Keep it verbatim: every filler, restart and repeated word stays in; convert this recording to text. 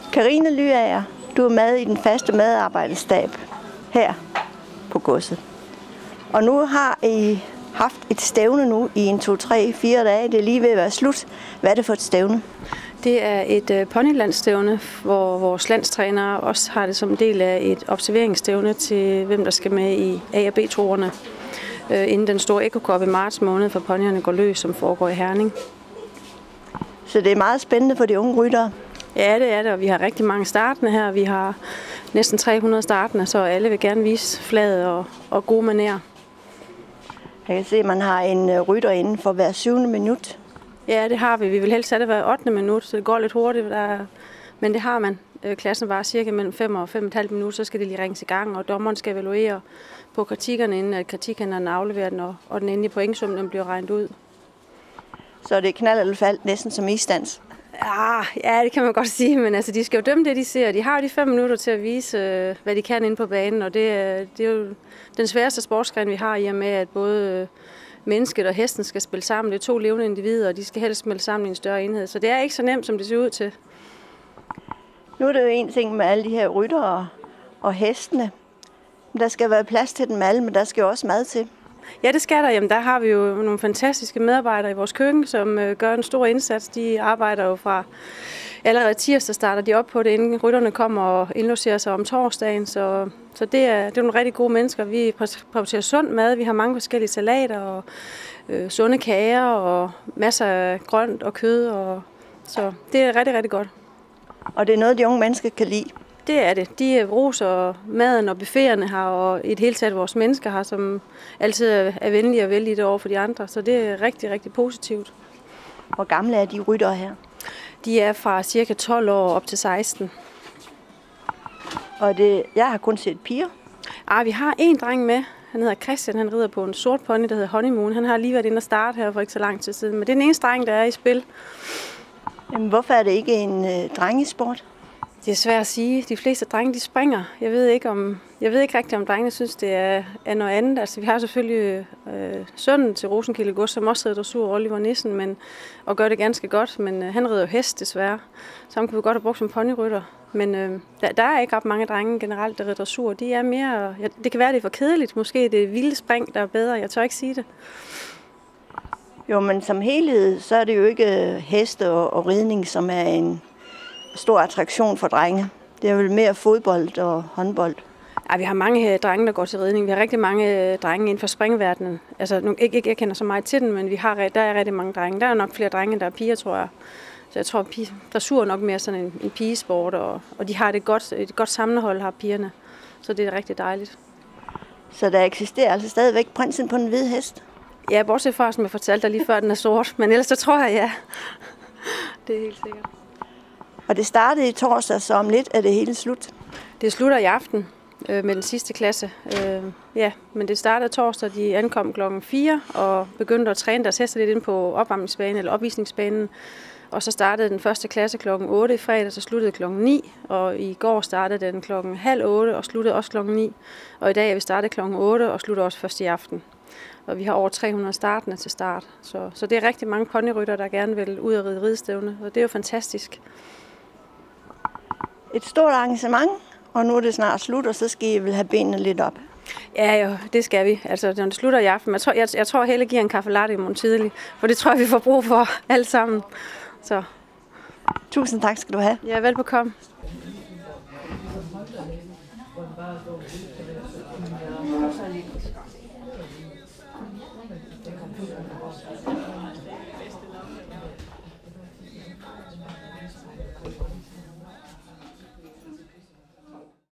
Karine Lyager, du er med i den faste medarbejderstab her på godset. Og nu har I haft et stævne nu i en, to, tre, fire dage. Det er lige ved at være slut. Hvad er det for et stævne? Det er et uh, ponylandstævne, hvor vores landstrænere også har det som del af et observeringsstævne til, hvem der skal med i A- og B-troerne, uh, inden den store Eko-Cup i marts måned, for ponyerne går løs, som foregår i Herning. Så det er meget spændende for de unge ryttere? Ja, det er det, og vi har rigtig mange startende her. Vi har næsten tre hundrede startende, så alle vil gerne vise flaget og, og gode manerer. Jeg kan se, at man har en rytter inden for hver syvende minut. Ja, det har vi. Vi vil helst have det hver ottende minut, så det går lidt hurtigt. Der... Men det har man. Klassen var cirka mellem fem og fem og et halvt minut, så skal det lige ringes i gang, og dommeren skal evaluere på kritikkerne, inden at kritikerne afleverer den, og den endelige pointsum den bliver regnet ud. Så det er knald eller fald, næsten som isdans? Ja, ja, det kan man godt sige, men altså, de skal jo dømme det, de ser. De har jo de fem minutter til at vise, hvad de kan inde på banen, og det, det er jo den sværeste sportsgren, vi har, i og med, at både mennesket og hesten skal spille sammen. Det er to levende individer, og de skal helst spille sammen i en større enhed, så det er ikke så nemt, som det ser ud til. Nu er det jo en ting med alle de her ryttere og, og hestene. Der skal være plads til dem alle, men der skal jo også mad til. Ja, det skal der. Jamen, der har vi jo nogle fantastiske medarbejdere i vores køkken, som øh, gør en stor indsats. De arbejder jo fra allerede tirsdag, starter de op på det, inden rytterne kommer og indlogerer sig om torsdagen. Så, så det, er, det er nogle rigtig gode mennesker. Vi producerer sund mad. Vi har mange forskellige salater og øh, sunde kager og masser af grønt og kød. Og, så det er rigtig, rigtig godt. Og det er noget, de unge mennesker kan lide? Det er det. De roser maden og buffeterne her, og i det hele taget vores mennesker her, som altid er venlige og vældige over for de andre. Så det er rigtig, rigtig positivt. Hvor gamle er de ryttere her? De er fra cirka tolv år op til seksten. Og det, jeg har kun set piger. Ah, vi har en dreng med. Han hedder Christian. Han rider på en sort pony, der hedder Honeymoon. Han har lige været inde og starte her for ikke så lang tid siden. Men det er den eneste dreng, der er i spil. Jamen, hvorfor er det ikke en øh, drengesport? Det er svært at sige. De fleste drenge, de springer. Jeg ved ikke, om, jeg ved ikke rigtig, om drengene synes, det er, er noget andet. Altså, vi har selvfølgelig øh, sønnen til Rosenkilde Gods, som også rider dressur, Oliver Nissen, men, og gør det ganske godt. Men øh, han rider jo hest, desværre. Så han kunne vi godt have brugt som ponyrytter. Men øh, der, der er ikke ret mange drenge generelt, der rider dressur. De er mere, ja, det kan være, det er for kedeligt. Måske det er vilde spring, der er bedre. Jeg tør ikke sige det. Jo, men som helhed, så er det jo ikke heste og, og ridning, som er en stor attraktion for drenge. Det er vel mere fodbold og håndbold. Ja, vi har mange drenge, der går til ridning. Vi har rigtig mange drenge inden for springverdenen. Altså, nu, ikke, ikke jeg kender så meget til den, men vi har, der er rigtig mange drenge. Der er nok flere drenge, der er piger, tror jeg. Så jeg tror, at dressur er nok mere sådan en, en pigesport, og, og de har det godt, et godt sammenhold, har pigerne. Så det er rigtig dejligt. Så der eksisterer altså stadigvæk prinsen på den hvide hest? Ja, bortset fra, som jeg fortalte dig lige før, den er sort. Men ellers så tror jeg, ja. Det er helt sikkert. Og det startede i torsdag, så om lidt er det hele slut? Det slutter i aften øh, med den sidste klasse. Øh, ja, men det startede torsdag. De ankom klokken fire og begyndte at træne deres heste lidt ind på opvarmningsbanen eller opvisningsbanen. Og så startede den første klasse klokken otte i fredag, så sluttede klokken ni. Og i går startede den klokken halv otte og sluttede også klokken ni. Og i dag er vi startet klokken otte og slutter også først i aften. Og vi har over tre hundrede startende til start. Så, så det er rigtig mange ponyrytter, der gerne vil ud og ride ridestævne. Og det er jo fantastisk. Et stort arrangement, og nu er det snart slut, og så skal I vel have benene lidt op. Ja, jo, det skal vi. Altså, når det slutter i aften. Jeg tror, jeg, jeg tror Helle giver en kaffe latte i morgen tidlig, for det tror jeg, vi får brug for alt sammen. Så. Tusind tak skal du have. Ja, velbekomme.